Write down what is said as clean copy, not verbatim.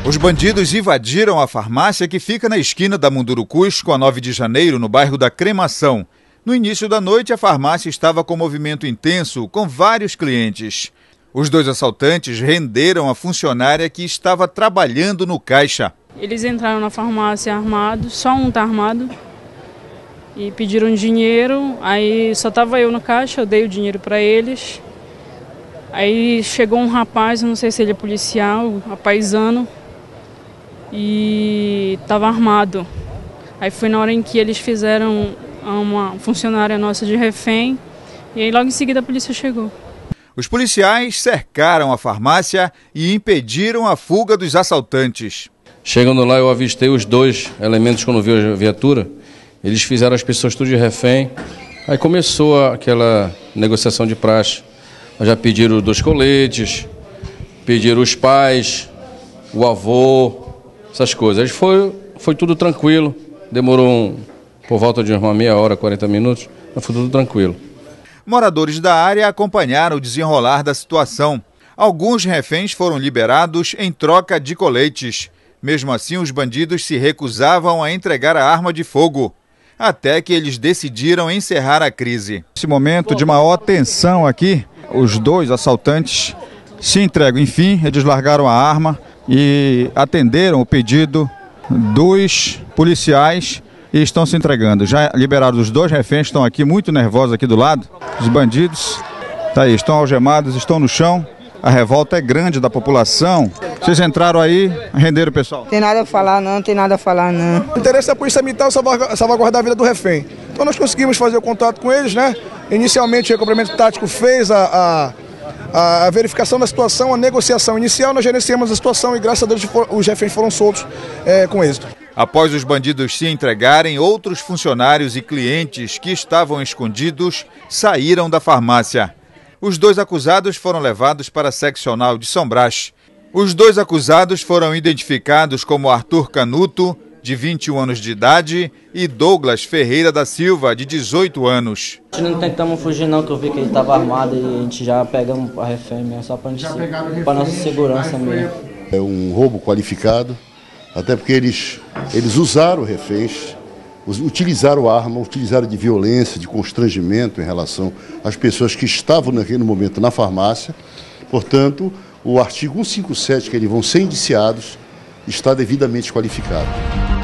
Os bandidos invadiram a farmácia que fica na esquina da Mundurucus com a 9 de janeiro, no bairro da Cremação. No início da noite, a farmácia estava com movimento intenso, com vários clientes. Os dois assaltantes renderam a funcionária que estava trabalhando no caixa. Eles entraram na farmácia armados, só um está armado, e pediram dinheiro. Aí só estava eu no caixa, eu dei o dinheiro para eles. Aí chegou um rapaz, eu não sei se ele é policial, paisano, e estava armado. Aí foi na hora em que eles fizeram uma funcionária nossa de refém, e aí logo em seguida a polícia chegou. Os policiais cercaram a farmácia e impediram a fuga dos assaltantes. Chegando lá, eu avistei os dois elementos quando vi a viatura. Eles fizeram as pessoas tudo de refém. Aí começou aquela negociação de praxe. Já pediram 2 coletes, pediram os pais, o avô, essas coisas. Foi tudo tranquilo. Demorou por volta de uma meia hora, 40 minutos, mas foi tudo tranquilo. Moradores da área acompanharam o desenrolar da situação. Alguns reféns foram liberados em troca de coletes. Mesmo assim, os bandidos se recusavam a entregar a arma de fogo, até que eles decidiram encerrar a crise. Nesse momento de maior tensão aqui, os dois assaltantes se entregam. Enfim, eles largaram a arma e atenderam o pedido dos policiais e estão se entregando. Já liberaram os 2 reféns, estão aqui muito nervosos aqui do lado. Os bandidos estão algemados, estão no chão. A revolta é grande da população. Vocês entraram aí, renderam o pessoal? Tem nada a falar não, tem nada a falar não. O interesse da Polícia Militar é salvaguardar a vida do refém. Então nós conseguimos fazer o contato com eles, né? Inicialmente o complemento tático fez a verificação da situação, a negociação inicial, nós gerenciamos a situação e graças a Deus os reféns foram soltos com êxito. Após os bandidos se entregarem, outros funcionários e clientes que estavam escondidos saíram da farmácia. Os 2 acusados foram levados para a seccional de São Brás. Os 2 acusados foram identificados como Arthur Canuto, de 21 anos de idade, e Douglas Ferreira da Silva, de 18 anos. A gente não tentamos fugir não, que eu vi que ele estava armado e a gente já pegamos a refém mesmo, só para nossa segurança mesmo. É um roubo qualificado, até porque eles usaram reféns, utilizaram arma, utilizaram de violência, de constrangimento em relação às pessoas que estavam naquele momento na farmácia. Portanto, o artigo 157, que eles vão ser indiciados, está devidamente qualificado.